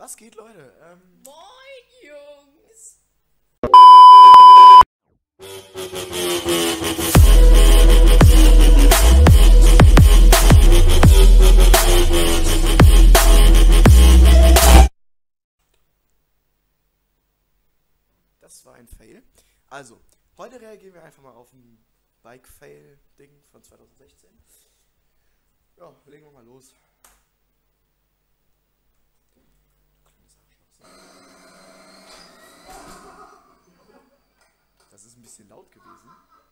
Was geht, Leute? Moin, Jungs! Das war ein Fail. Also, heute reagieren wir einfach mal auf ein Bike-Fail-Ding von 2016. Ja, legen wir mal los. Das ist ein bisschen laut gewesen.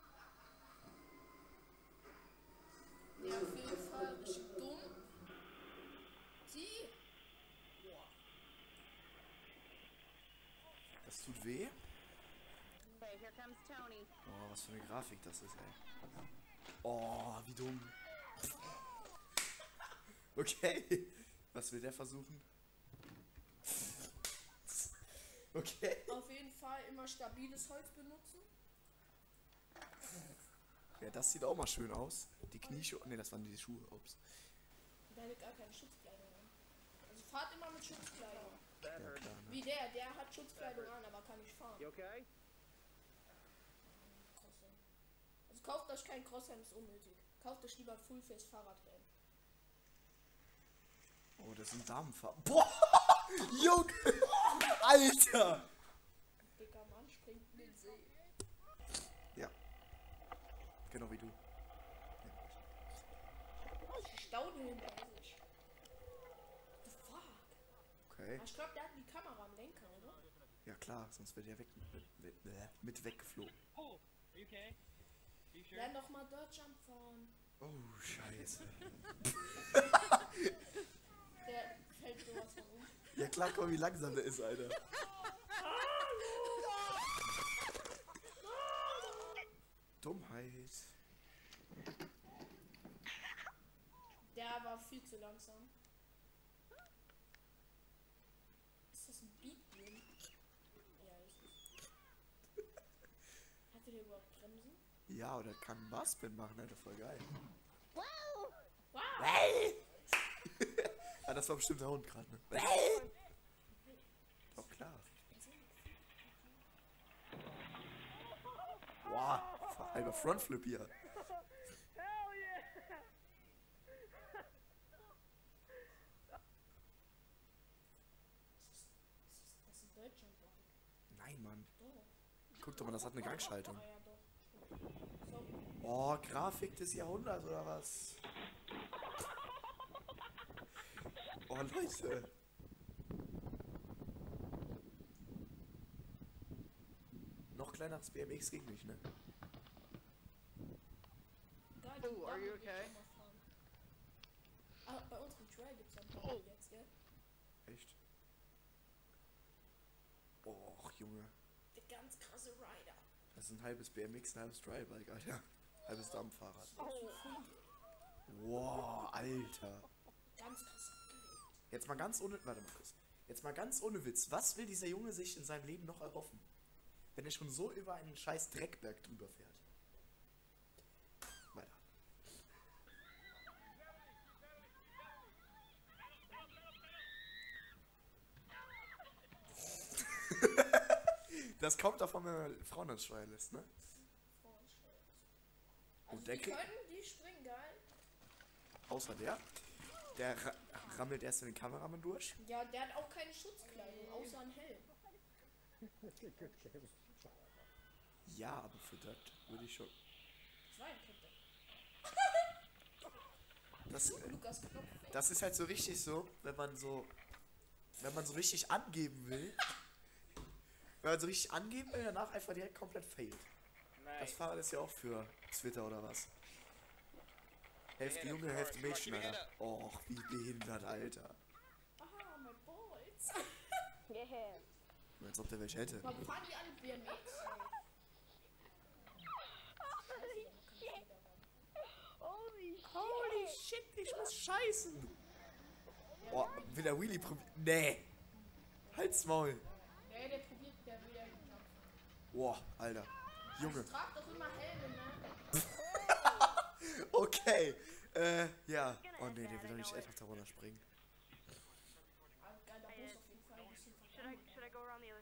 Ja, auf jeden Fall richtig dumm. Boah. Das tut weh. Hey, here comes Tony. Oh, was für eine Grafik das ist, ey. Oh, wie dumm. Okay. Was will der versuchen? Okay. Auf jeden Fall immer stabiles Holz benutzen. Ja, das sieht auch mal schön aus. Die Knieschuhe. Ne, das waren die Schuhe. Ups. Da hat gar keine Schutzkleidung an. Also fahrt immer mit Schutzkleidung. Ja, klar, ne? Wie der hat Schutzkleidung an, aber kann nicht fahren. You okay? Crosshelm. Also kauft euch kein Crosshelm, ist unnötig. Kauft euch lieber Fullface Fahrradhelm. Oh, das ist ein Damenfarben. Boah! Junge! Alter! Dicker Mann springt in den See. Ja. Genau wie du. Staude hinter sich. The fuck? Okay. Ich glaube, der hat die Kamera am Lenker, oder? Ja klar, sonst wird er mit weggeflogen. Oh, okay. You sure? Lern doch mal Dirt Jump fahren. Oh, scheiße. Der fällt sowas von um. Ja klar, komm, wie langsam der ist, Alter. Dummheit. Der war viel zu langsam. Ist das ein Beatboom? Ja, ist es. Hatte der überhaupt Bremsen? Ja, oder kann einen Barspin machen, Alter, voll geil. Wow! Wow! Ah, das war bestimmt der Hund gerade, ne? Doch, klar. Wow, halber Frontflip hier. Hell yeah! Das ist ein Deutschland-Bike. Nein, Mann. Doch. Guck doch mal, das hat eine Gangschaltung. Ah ja, doch. So. Oh, Grafik des Jahrhunderts, oder was? Oh, Leute. Noch kleineres BMX ging nicht, ne? Geil, Oh, die are you Double will okay? ich auch mal fahren. Ah, bei uns im Trail gibt's ja ein Double jetzt, gell? Echt? Och, Junge. Der ganz krasse Rider. Das ist ein halbes BMX, ein halbes Trialbike, Alter. Halbes Dampffahrrad. Wow, Alter. Ganz krass abgelegt. Jetzt mal ganz ohne... Warte mal kurz. Jetzt mal ganz ohne Witz. Was will dieser Junge sich in seinem Leben noch erhoffen? Wenn er schon so über einen scheiß Dreckberg drüber fährt. Weiter. Das kommt davon, wenn man Frauen ans Steuer lässt, ne? Also Und der die kriegt... können, die springen geil. Außer der. Der rammelt erst in den Kameramann durch. Ja, der hat auch keine Schutzkleidung, außer ein Helm. Ja, aber für das würde ich schon... Schweinkette. Das, Lukas Knopf. das ist halt so richtig so, wenn man so richtig angeben will. Wenn man so richtig angeben will, danach einfach direkt komplett failt. Das Fahrrad ist ja auch für Twitter oder was. Hälfte Junge, Hälfte Mädchen, Alter. Och, wie behindert, Alter. Aha, my boys. Yeah. Als ob der welche hätte. Warum fahren die alle BMX? Holy Shit, ich muss scheißen. Oh, will der Wheelie probieren? Nee. Halt's Maul. Ja, der probiert, der will ja nicht jumpen. Boah, Alter. Junge. Trag doch immer Helme, ne? Okay. Ja. Oh nee, der will doch nicht einfach da runter springen. Ah, geiler Bus auf jeden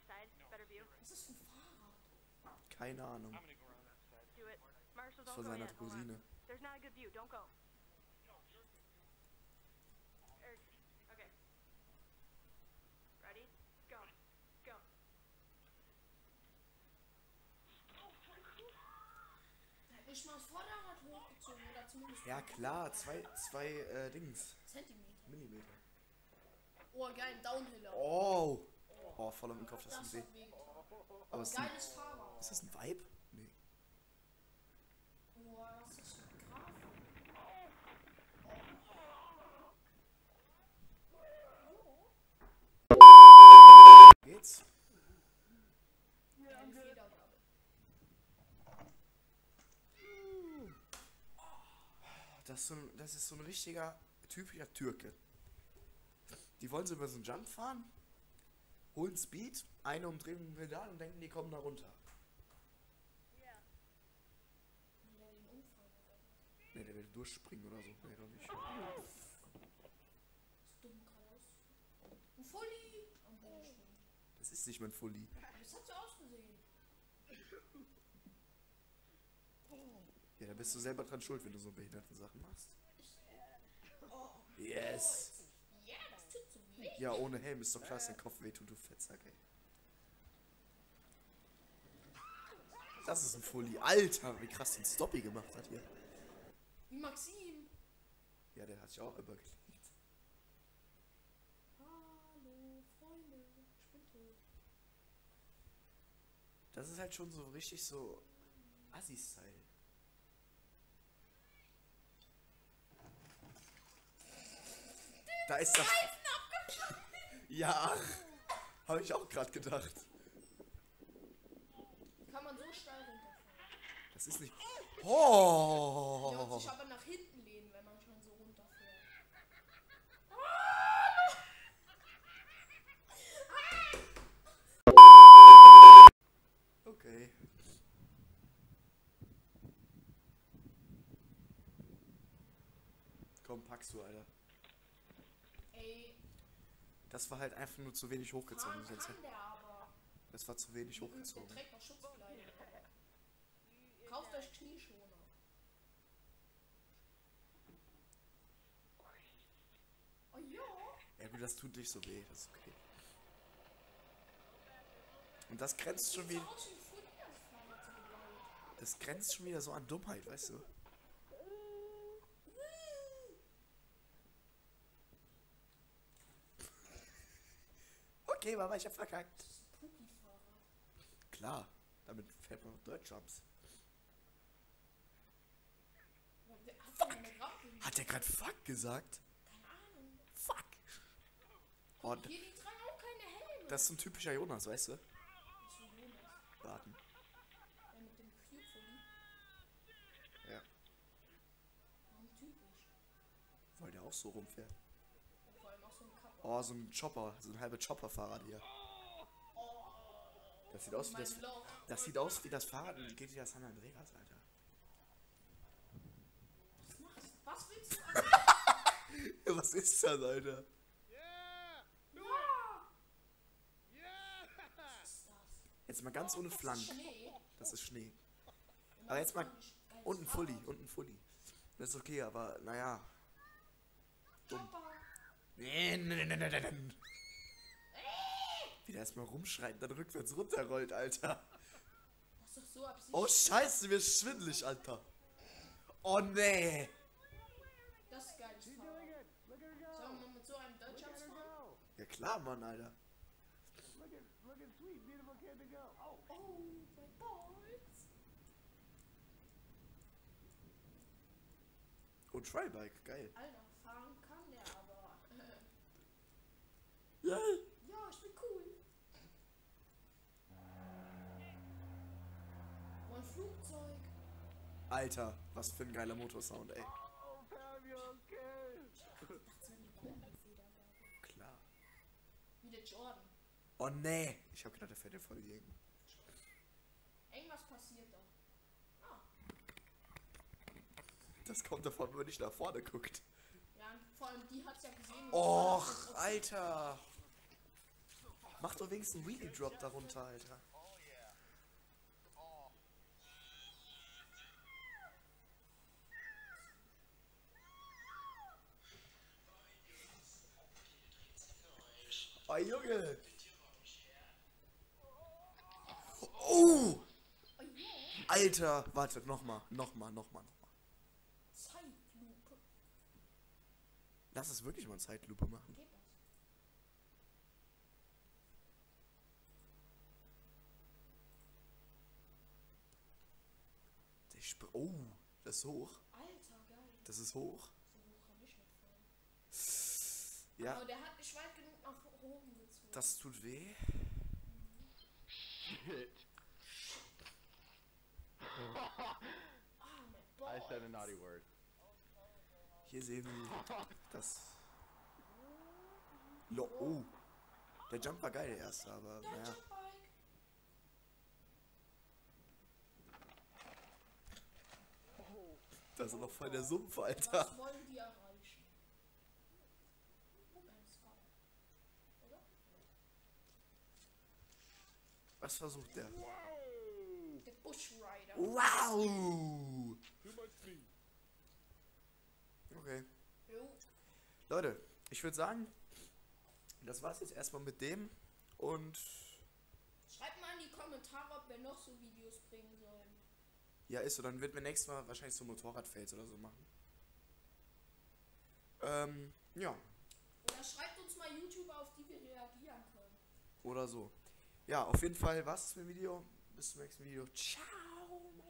side. Better view. Was ist das für ein Fahrrad? Keine Ahnung. I'm gonna go around that side. Do it. Marshall, don't Von go seiner yet. Hold on. Cousine. There's not a good view. Don't go. Okay. Ready? Go. Go. Da hätte ich mal das Vorderrad hochgezogen oder zumindest. Ja klar, zwei Dings. Zentimeter. Millimeter. Oh, geil, ein Downhiller. Oh! Oh, voll im Kopf, das Das ist ein hat wehgetan. Aber ist, ein, Geiles Fahrrad. ist das ein Vibe? Nee. Oh, was ist das für ein Grafik? Geht's? Eine Federgabe. Das ist so ein richtiger, typischer Türke. Die wollen so über so einen Jump fahren, holen Speed, eine Umdrehung im Pedal und denken, die kommen da runter. Yeah. Will der den umfahren oder was? Ne, der will durchspringen oder so. Nee, doch nicht. Ist dumm geradeaus. Ein Fully! Und dann schwimmen. Das ist nicht mein Fully. Das hat so ausgesehen. Ja, da bist du selber dran schuld, wenn du so behinderten Sachen machst. Oh. Yes! Ja, das tut so weh. Ja, ohne Helm ist doch klar, dass dein Kopf wehtut, du Fettsack, ey. Das ist ein Fully. Alter, wie krass den Stoppy gemacht hat hier. Wie Maxim. Ja, der hat sich auch übergelegt. Hallo, Freunde. Ich bin tot. Das ist halt schon so richtig so Assi-Style. Da ist das. Ja, habe ich auch gerade gedacht. Kann man so steil runterfahren. Das ist nicht. Ja, und Oh! sich aber nach hinten lehnen, wenn man schon so runterfährt. Okay. Komm, packst du, Alter. Ey, Das war halt einfach nur zu wenig hochgezogen. fahren Sonst kann der aber. das war zu wenig Der hochgezogen. trägt noch Schutzkleidung. Kauft euch Knieschoner. Oh ja. Ja gut, das tut nicht so weh. Das ist okay. Und das grenzt schon wieder. Aus wie ein Fully, das Fahrrad so gebaut. Das grenzt schon wieder so an Dummheit, weißt du? Okay, Mama, ich hab verkackt. Pupi-Fahrrad. Klar, damit fährt man Deutschjumps. Hat der eine Grabbewegung? Hat der gerade Fuck gesagt? Keine Ahnung. Fuck. Oh, Hier, die tragen auch keine Helme. das ist so ein typischer Jonas, weißt du? Das ist so Jonas. Warten. Der mit dem Cute-Fully. Ja. Warum typisch? Weil der auch so rumfährt. Und vor allem auch so ein Kappe. Oh, so ein Chopper, so ein halber Chopper-Fahrrad hier. Das sieht aus wie das. Mein Loch. Das sieht aus wie das Fahrrad in GTA San Andreas, Alter. Was machst du? Was willst du? Was ist das, Alter? Yeah! Ja! Yeah! Was ist das? Jetzt mal ganz ohne Flank. Schnee. Das ist Schnee. Aber jetzt mal. Geiles Und ein Fully, Fahrrad. und ein Fully. Das ist okay, aber naja. Dumm. Chopper. Wie der erstmal rumschreit und dann rückwärts runterrollt, Alter. Das ist doch so absichtlich. Oh scheiße, mir ist schwindelig, Alter. Oh nee. Das ist geiles Fahrrad. Sollen wir mal mit so einem Deutschjumps fahren? Ja klar, Mann, Alter. Oh, mein Balls. Und Trybike, geil. Alter, fahren kann der aber. Ja. Ja, ich bin cool. Oh, ein Flugzeug. Alter, was für ein geiler Motorsound, ey. Das wäre die Bombenfedergabe. Klar. Wie der Jordan. Oh nee. Ich hab gedacht, der fährt ja voll gegen. Irgendwas passiert da. Ah, Das kommt davon, wenn man nicht nach vorne guckt. ja, vor allem die hat's ja gesehen. und Och, die hat Alter. Mach doch wenigstens einen Wheelie Drop darunter, Alter. Oh, Junge! Oh! Alter! Warte, nochmal. Zeitlupe. Lass es wirklich mal Zeitlupe machen. Geht das? Oh, das ist hoch. Alter, geil. Das ist hoch. So hoch kann ich nicht fallen. Ja, Aber der hat nicht weit genug nach oben gezogen. das tut weh. Shit. Ah, mein Ball. I said a naughty word. Hier sehen wir das. Oh, der Jump war geil, der erste, aber Der naja. Jumpbike. Das ist noch voll der Sumpf, Alter. Was wollen die erreichen? Oder? Was versucht der? Der Bush Rider. Wow! Okay. Jo. Leute, ich würde sagen, das war's jetzt erstmal mit dem. Und Schreibt mal in die Kommentare, ob wir noch so Videos bringen sollen. ja, ist so, dann wird mir nächstes Mal wahrscheinlich so Motorradfails oder so machen. Ja, Oder schreibt uns mal YouTuber, auf die wir reagieren können. oder so. Ja, auf jeden Fall war's das mit dem Video. Bis zum nächsten Video. Ciao!